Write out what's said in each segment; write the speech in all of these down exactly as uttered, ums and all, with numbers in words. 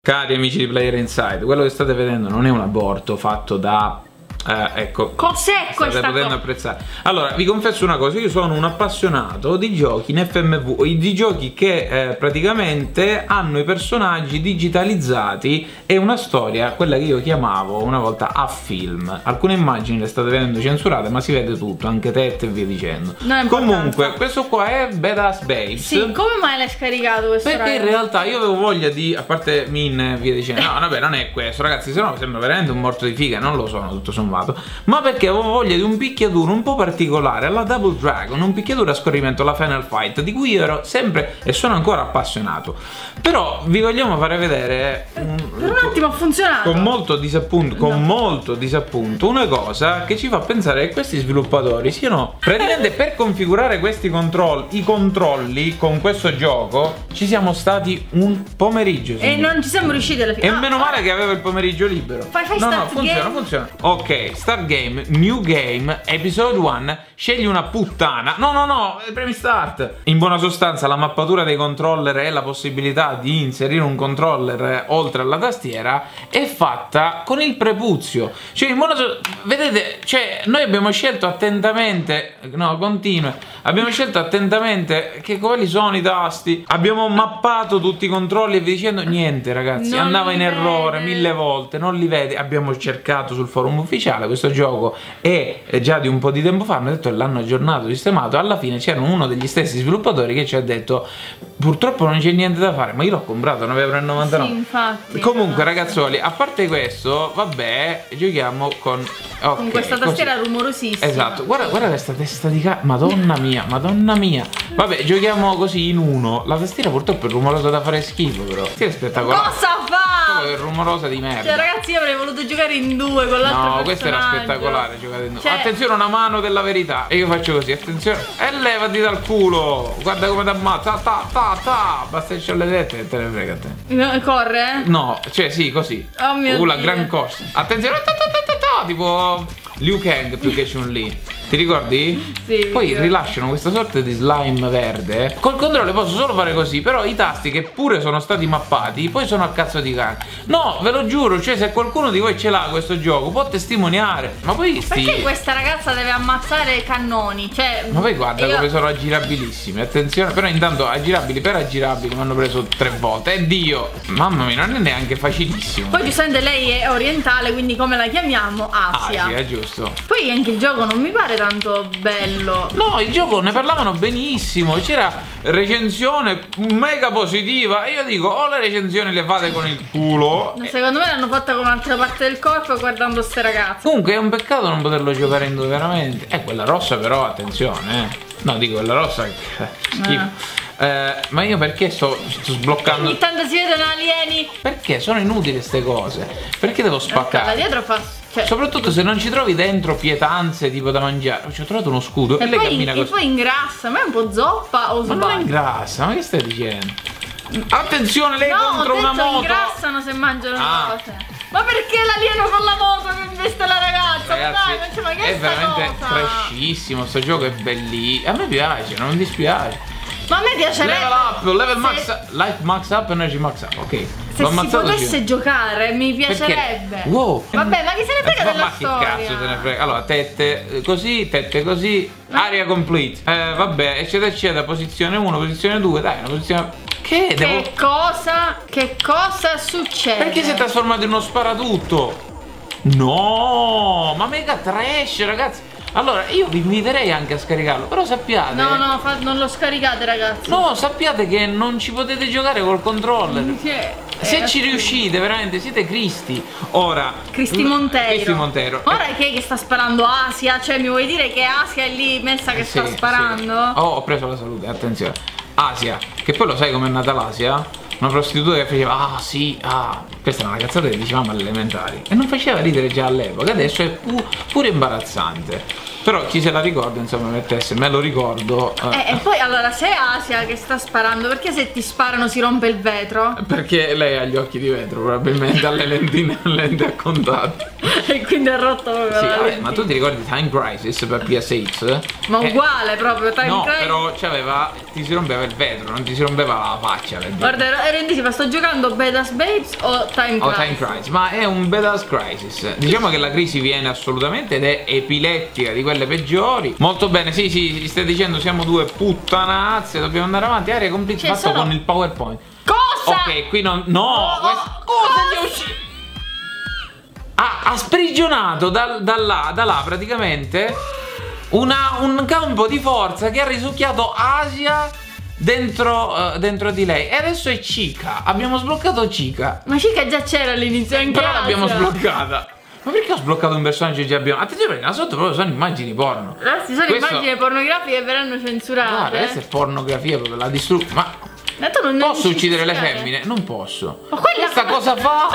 Cari amici di Player Inside, quello che state vedendo non è un aborto fatto da... Eh, ecco, cos'è questa state potendo apprezzare. Allora, vi confesso una cosa, io sono un appassionato di giochi in F M V, di giochi che eh, praticamente hanno i personaggi digitalizzati e una storia, quella che io chiamavo una volta a film. Alcune immagini le state vedendo censurate, ma si vede tutto, anche tette e via dicendo. Comunque, questo qua è Badass Babes. Sì, come mai l'hai scaricato questo? Perché ragazzi? In realtà io avevo voglia di, a parte Min e via dicendo, no vabbè non è questo ragazzi, se no sembra veramente un morto di figa, non lo sono tutto sommato, ma perché avevo voglia di un picchiaduro un po' particolare alla Double Dragon, un picchiaduro a scorrimento, la Final Fight, di cui io ero sempre e sono ancora appassionato. Però vi vogliamo fare vedere un, per un attimo ha funzionato con molto disappunto, con no. molto disappunto una cosa che ci fa pensare che questi sviluppatori siano praticamente per configurare questi controlli, i controlli con questo gioco ci siamo stati un pomeriggio e non ci siamo riusciti alla fine. E ah, meno male ah. che avevo il pomeriggio libero. Fai, fai no start no funziona game. funziona. Ok, start game, new game, episode uno, scegli una puttana. No no no, premi start. In buona sostanza la mappatura dei controller e la possibilità di inserire un controller oltre alla tastiera è fatta con il prepuzio. Cioè in buona sostanza, vedete, cioè noi abbiamo scelto attentamente, no continua, abbiamo scelto attentamente che quali sono i tasti, abbiamo mappato tutti i controlli e vi dicendo niente ragazzi, non andava in errore vede. mille volte, non li vede. Abbiamo cercato sul forum ufficiale, questo gioco è già di un po' di tempo fa, hanno detto che l'hanno aggiornato, sistemato, alla fine c'era uno degli stessi sviluppatori che ci ha detto purtroppo non c'è niente da fare, ma io l'ho comprato a nove e novantanove. Sì, infatti. Comunque ragazzoli, a parte questo, vabbè, giochiamo con okay, con questa tastiera così. rumorosissima. Esatto, guarda, guarda questa testa di ca... Madonna mia, madonna mia. Vabbè, giochiamo così in uno. La tastiera purtroppo è rumorosa da fare schifo, però. Sì, è spettacolare. Cosa fa? È rumorosa di merda. Cioè ragazzi, io avrei voluto giocare in due con l'altro. No, questo era spettacolare, giocate in due. Cioè... Attenzione, una mano della verità. E io faccio così, attenzione. E levati dal culo. Guarda come ti ammazza. Ta ta ta. Basta che c'ho le tette e te ne frega a te. Corre? No, cioè sì, così. Oh mio uh, la Dio. gran corsa. Attenzione, ta, ta, ta, ta, ta, tipo Liu Kang più che Chun-Li. Ti ricordi? Sì. Poi rilasciano questa sorta di slime verde. Col controllo posso solo fare così, però i tasti che pure sono stati mappati poi sono a cazzo di cane. No, ve lo giuro, cioè se qualcuno di voi ce l'ha questo gioco può testimoniare. Ma poi sti... perché questa ragazza deve ammazzare cannoni? Cioè, ma poi guarda io... come sono aggirabilissimi. Attenzione, però intanto aggirabili per aggirabili mi hanno preso tre volte. E Dio, mamma mia, non è neanche facilissimo. Poi giustamente lei è orientale, quindi come la chiamiamo? Asia. Asia, giusto. Poi anche il gioco non mi pare tanto bello. No, il gioco ne parlavano benissimo. C'era recensione mega positiva. Io dico, o le recensioni le fate con il culo. No, secondo me l'hanno fatta con un'altra parte del corpo guardando ste ragazze. Comunque è un peccato non poterlo giocare in due veramente. Eh, quella rossa però, attenzione, eh. No, dico, quella rossa è schifo. Ah. Eh, ma io perché sto, sto sbloccando? Ogni tanto si vedono alieni. Perché sono inutili queste cose? Perché devo spaccare? Da dietro fa... cioè... soprattutto se non ci trovi dentro pietanze tipo da mangiare. Ci ho trovato uno scudo e, e lei poi, cammina e così. poi ingrassa, ma è un po' zoppa o ma non è ingrassa, ma che stai dicendo? Attenzione, lei no, contro ho detto una moto. ingrassano se mangiano ah. cose. Ma perché l'alieno con la moto che investe la ragazza? Ragazzi, dai, ma, ma che è veramente cosa? trashissimo, sto gioco è bellissimo. A me piace, non mi dispiace. Ma a me piacerebbe. Level up, level se... max, life max up, energy max up. Ok. Se si potesse giocare mi piacerebbe. Perché? Wow. Vabbè, ma chi se ne frega ma della ma storia? Che cazzo se ne frega? Allora, tette così, tette così, ma... area complete. Eh, vabbè, eccetera eccetera, posizione uno, posizione due, dai, una posizione. Che, che devo... cosa? Che cosa succede? Perché si è trasformato in uno sparatutto? No, ma mega trash, ragazzi. Allora, io vi inviterei anche a scaricarlo, però sappiate... No, no, fa, non lo scaricate, ragazzi. No, sappiate che non ci potete giocare col controller. Che... Se eh, ci riuscite, veramente, siete Cristi. Ora... Cristi Montero. Cristi Montero. Ora è che, che sta sparando Asia? Cioè, mi vuoi dire che Asia è lì messa che eh, sta sì, sparando? Sì. Oh, ho preso la salute, attenzione. Asia, che poi lo sai com'è nata l'Asia? Una prostituta che faceva, ah sì, ah, questa è una cazzata che dicevamo alle elementari. E non faceva ridere già all'epoca, adesso è pu pure imbarazzante. Però chi se la ricorda, insomma, mettesse, me lo ricordo. Eh, eh. e poi allora se è Asia che sta sparando, perché se ti sparano si rompe il vetro? Perché lei ha gli occhi di vetro, probabilmente alle lentine lente a contatto. E quindi è rotto proprio Sì, la vabbè, lentina. ma tu ti ricordi Time Crisis per P S X? Ma Eh, uguale proprio, Time No, Crisis. però c'aveva, ti si rompeva il vetro, non ti si rompeva la faccia. Per dire. Guarda, ero, ero indecisa, sto giocando Badass Babes o Time O Crisis? Time Crisis, ma è un Badass Crisis. Diciamo che la crisi viene assolutamente ed è epilettica, di quelle peggiori. Molto bene, sì, sì, gli stai dicendo siamo due puttanazze, dobbiamo andare avanti. Area complete Cioè, fatto sono- con il PowerPoint. Cosa? Ok, qui non. No! Oh, questo- cosa cosa gli è uscito? Ha, ha sprigionato da, da là, da là praticamente una, un campo di forza che ha risucchiato Asia dentro, eh, dentro di lei. E adesso è Chica. Abbiamo sbloccato Chica. Ma Chica già c'era all'inizio anche Però l'abbiamo Asia. sbloccata. Ma perché ho sbloccato un personaggio che già abbiamo? Attenzione, perché là sotto proprio sono immagini porno. Ragazzi, sono Questo- immagini pornografiche che verranno censurate. Guarda, questa è pornografia proprio, la distruggo. Ma Ma tu non posso non uccidere le censurare? femmine? Non posso. Ma quella- Questa cosa fa?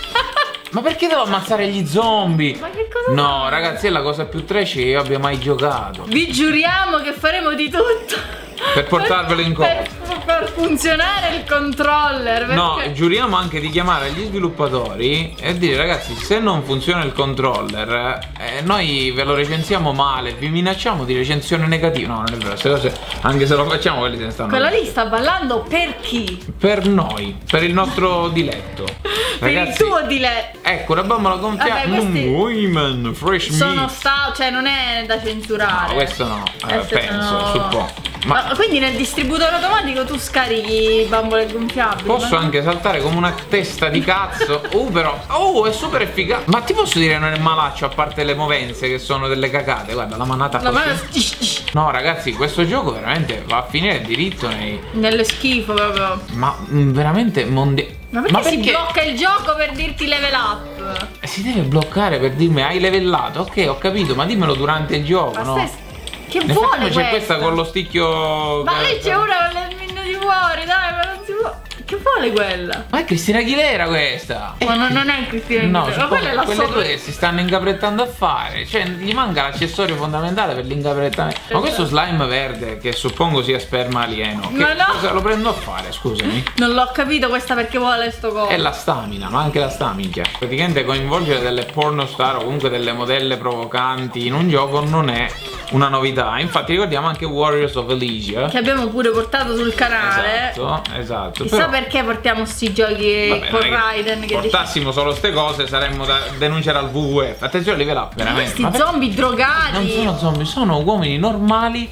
Ma perché devo ammazzare gli zombie? Ma che cosa No, fa? ragazzi, è la cosa più trash che io abbia mai giocato. Vi giuriamo che faremo di tutto Per portarvelo in per, coppia. per funzionare il controller. No, perché- giuriamo anche di chiamare gli sviluppatori e dire ragazzi, se non funziona il controller, eh, noi ve lo recensiamo male, vi minacciamo di recensione negativa. No, non è vero, queste cose, anche se lo facciamo, quelli se ne stanno. Quello lì sta ballando per chi? Per noi, per il nostro diletto. Per il Ragazzi, tuo diletto. ecco, una bambola gonfiata. Vabbè, questi Mm, women, fresh Sono meat. sta, cioè non è da censurare. No, questo no, eh, Queste penso, sono- suppongo. Ma... Ma quindi nel distributore automatico tu scarichi bambole gonfiabili? posso ma no? anche saltare come una testa di cazzo. Uh, però, oh, è super efficace. Ma ti posso dire non è malaccio, a parte le movenze che sono delle cacate. Guarda, la manata La così. mano No, ragazzi, questo gioco veramente va a finire diritto nei. nello schifo proprio. Ma mm, veramente mondiale. Ma perché, si blocca il gioco per dirti level up? Si deve bloccare per dirmi hai levellato? Ok, ho capito, ma dimmelo durante il gioco, Ma no? stai... Che Nel vuole frattempo c'è questa? questa con lo sticchio. Ma lì c'è una con le minuti fuori, dai, ma non si può. Che vuole quella? Ma è Cristina Aguilera questa! Ma non, non è Cristina No, Aguilera, ma suppongo quella è la quelle sopra. due che si stanno incaprettando a fare. Cioè, gli manca l'accessorio fondamentale per l'incaprettamento. Ma questo slime verde, che suppongo sia sperma alieno, che Ma no! cosa lo prendo a fare, scusami? Non l'ho capito questa perché vuole sto coso. È la stamina, ma anche la stamina. Praticamente coinvolgere delle pornostar o comunque delle modelle provocanti in un gioco non è una novità. Infatti ricordiamo anche Warriors of Elysia. Che abbiamo pure portato sul canale. Esatto, esatto. Chissà Però- perché portiamo sti giochi Vabbè, con non è che Raiden che dice... portassimo solo ste cose saremmo da denunciare al W W F. Attenzione, live up, veramente. Questi Ma perché- zombie drogati. non sono zombie, sono uomini normali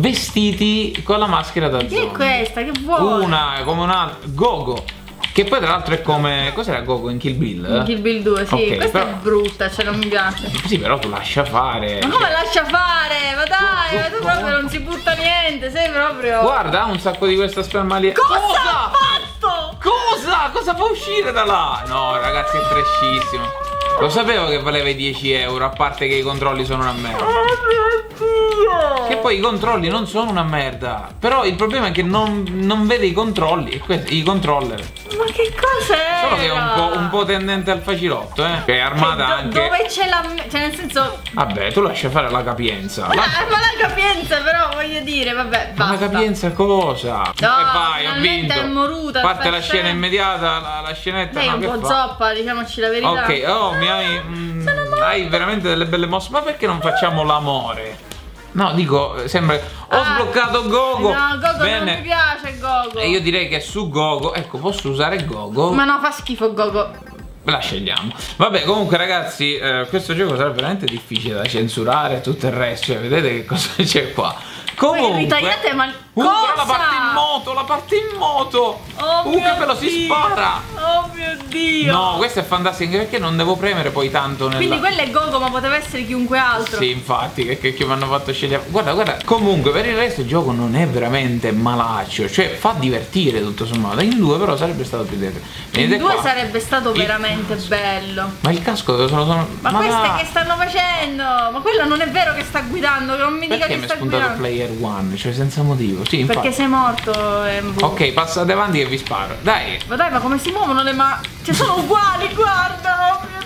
vestiti con la maschera da Chi è zombie. questa? Che vuole? Una come un'altra, Gogo. Che poi tra l'altro è come. Cos'era Gogo in Kill Bill? In Kill Bill due, sì. Ok, Questa però- è brutta, cioè non mi piace. Sì, però tu lascia fare. Ma come lascia fare? Ma dai, ma tu Go- go- proprio non si butta niente, sei proprio... Guarda, ha un sacco di questa sperma lì. Cosa ha fatto? Cosa? Cosa fa uscire da là? No, ragazzi, è trashissimo. Lo sapevo che valeva i dieci euro, a parte che i controlli sono una merda. Oh mio Dio! Che poi i controlli non sono una merda. Però il problema è che non, non vede i controlli. E questi, i controller. Ma che cos'è? Solo che è un po', un po' tendente al facilotto, eh. Che è armata anche. Dove c'è la... cioè nel senso... Vabbè, tu lascia fare la capienza. Ma, La, ma la capienza però voglio dire, vabbè, ma la basta. capienza cosa? e vai, ho finalmente vinto. è moruta, Parte la aspetta. scena immediata, la, la scenetta. Lei è no, un che po' fa? zoppa, diciamoci la verità. Ok, oh, mi hai. mm, hai veramente delle belle mosse. Ma perché non facciamo l'amore? No, dico, eh, sembra. Ho Ah, sbloccato Gogo. No, Gogo Bene. non mi piace Gogo. E io direi che su Gogo, ecco, posso usare Gogo. Ma no, fa schifo Gogo. La scegliamo. Vabbè, comunque ragazzi, eh, questo gioco sarà veramente difficile da censurare e tutto il resto. Cioè, vedete che cosa c'è qua. Comunque, ritagliate, ma uh, cosa? però la parte in moto, la parte in moto. Oh uh, mio che bello, si Dio. spara. Oh mio Dio. No, questo è fantastico anche perché non devo premere poi tanto nella. Quindi quello è Gogo, ma poteva essere chiunque altro. Sì, infatti, che, che, che mi hanno fatto scegliere. Guarda, guarda, comunque per il resto il gioco non è veramente malaccio. Cioè, fa divertire tutto sommato. In due però sarebbe stato più divertente. In Vedete due qua. sarebbe stato Il- veramente bello. Ma il casco dove sono. sono... Ma, queste va. che stanno facendo? Ma quello non è vero che sta guidando, che non mi dica Perché che mi è sta spuntato guidando. player one? Cioè senza motivo. Sì, infatti. Perché sei morto, Embu. Ok, passate avanti che vi sparo. Dai. Ma dai, ma come si muovono le mani? Cioè sono uguali, guarda, oh mio Dio.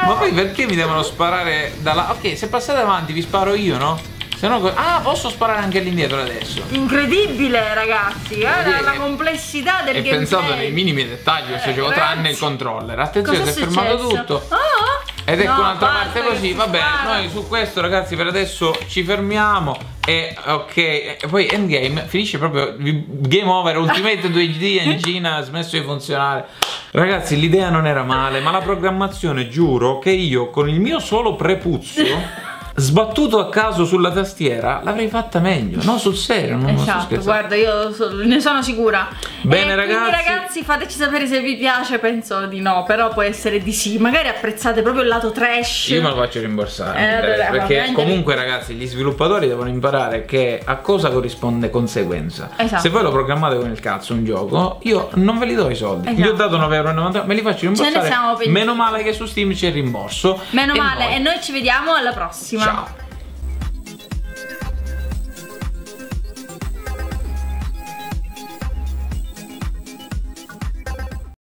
Ma poi perché mi devono sparare dalla... Ok, se passate avanti vi sparo io, no? Se no... Ah, posso sparare anche all'indietro adesso. Incredibile, ragazzi. Guarda la complessità del gameplay. E pensate nei minimi dettagli, questo gioco, tranne il controller. Attenzione, si è fermato tutto. Oh! Ed ecco no, un'altra basta, parte così, vabbè, spara. Noi su questo ragazzi per adesso ci fermiamo. E ok, e poi Endgame finisce proprio game over, Ultimate due D Engine ha smesso di funzionare. Ragazzi, l'idea non era male, ma la programmazione, giuro che io con il mio solo prepuzio sbattuto a caso sulla tastiera l'avrei fatta meglio. No, sul serio, non esatto, guarda, io so, ne sono sicura. Bene, e ragazzi. Quindi ragazzi fateci sapere se vi piace. Penso di no, però può essere di sì. Magari apprezzate proprio il lato trash. Io me lo faccio rimborsare, eh, perché comunque ragazzi gli sviluppatori devono imparare che a cosa corrisponde conseguenza. Esatto. Se voi lo programmate con il cazzo un gioco, io non ve li do i soldi. Esatto. Gli ho dato nove e novanta euro, me li faccio rimborsare. Ce ne siamo pentiti. Meno male che su Steam c'è il rimborso. Meno e male. noi... E noi ci vediamo alla prossima. Ciao.